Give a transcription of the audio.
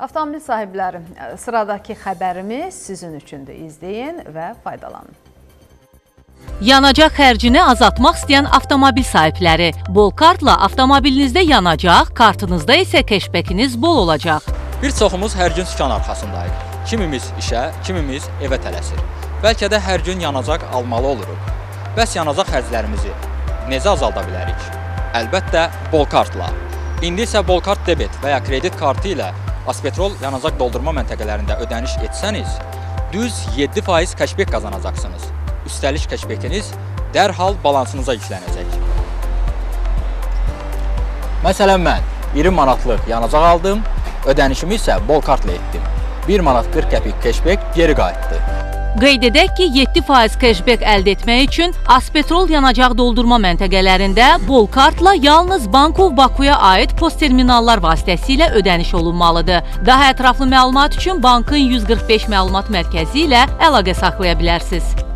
Avtomobil sahibləri, sıradakı xəbərimiz sizin üçündür. İzləyin və faydalanın. Yanacaq xərcini azaltmaq istəyən avtomobil sahibləri. Bol kartla avtomobilinizdə yanacaq, kartınızda isə keşbəkiniz bol olacaq. Bir çoxumuz hər gün sükan arxasındayıq. Kimimiz işə, kimimiz evə tələsir. Bəlkə də hər gün yanacaq almalı oluruq. Bəs yanacaq xərclərimizi necə azalda bilərik? Əlbəttə, bol kartla. İndi isə bol kart debet və ya kredit kartı ilə Aspetrol yanacaq doldurma məntəqələrində ödəniş etsəniz, düz 7% kəşbek qazanacaqsınız. Üstəlik kəşbekiniz dərhal balansınıza yüklənəcək. Məsələn, mən 20 manatlıq yanacaq aldım, ödənişimi isə bol kartla etdim. 1 manat 40 qəpik kəşbek geri qayıtdı. Qeyd edək ki, 7% keşbek əldə etmək üçün Aspetrol yanacaq doldurma məntəqələrində bol kartla yalnız Bankov Bakuya aid post terminallar vasitəsilə ödəniş olunmalıdır. Daha ətraflı məlumat üçün bankın 145 məlumat mərkəzi ilə əlaqə saxlaya bilərsiniz.